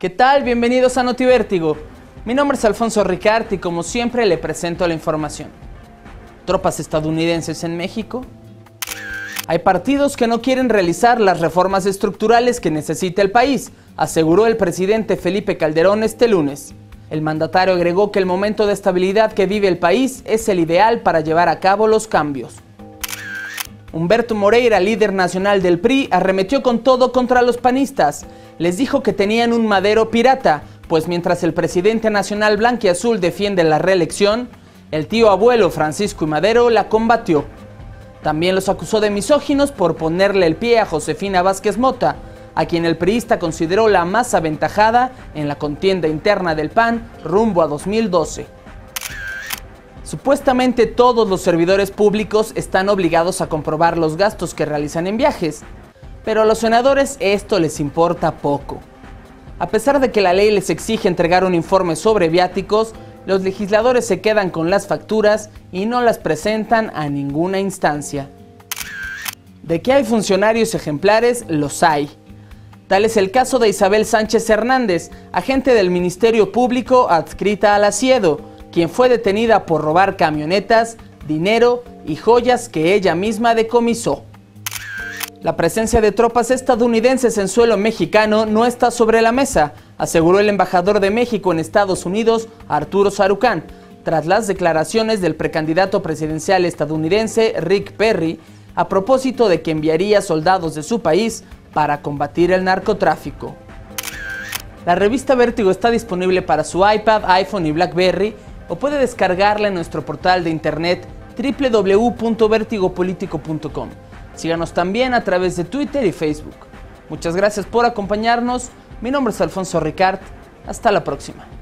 ¿Qué tal? Bienvenidos a Notivértigo. Mi nombre es Alfonso Ricart y como siempre le presento la información. ¿Tropas estadounidenses en México? Hay partidos que no quieren realizar las reformas estructurales que necesita el país, aseguró el presidente Felipe Calderón este lunes. El mandatario agregó que el momento de estabilidad que vive el país es el ideal para llevar a cabo los cambios. Humberto Moreira, líder nacional del PRI, arremetió con todo contra los panistas. Les dijo que tenían un Madero pirata, pues mientras el presidente nacional blanquiazul defiende la reelección, el tío abuelo Francisco I. Madero la combatió. También los acusó de misóginos por ponerle el pie a Josefina Vázquez Mota, a quien el priista consideró la más aventajada en la contienda interna del PAN rumbo a 2012. Supuestamente todos los servidores públicos están obligados a comprobar los gastos que realizan en viajes, pero a los senadores esto les importa poco. A pesar de que la ley les exige entregar un informe sobre viáticos, los legisladores se quedan con las facturas y no las presentan a ninguna instancia. De que hay funcionarios ejemplares, los hay. Tal es el caso de Isabel Sánchez Hernández, agente del Ministerio Público adscrita al Asiedo, quien fue detenida por robar camionetas, dinero y joyas que ella misma decomisó. La presencia de tropas estadounidenses en suelo mexicano no está sobre la mesa, aseguró el embajador de México en Estados Unidos, Arturo Sarucán, tras las declaraciones del precandidato presidencial estadounidense Rick Perry a propósito de que enviaría soldados de su país para combatir el narcotráfico. La revista Vértigo está disponible para su iPad, iPhone y BlackBerry, o puede descargarla en nuestro portal de internet www.vertigopolitico.com. Síganos también a través de Twitter y Facebook. Muchas gracias por acompañarnos. Mi nombre es Alfonso Ricart. Hasta la próxima.